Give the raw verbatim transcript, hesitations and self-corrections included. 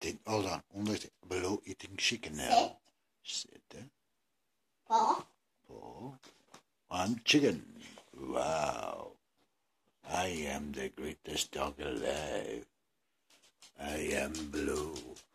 Eating, hold on, only Baloo eating chicken now. Sit. Sit. Paw. Paw. I'm chicken. Wow. I am the greatest dog alive. I am Baloo.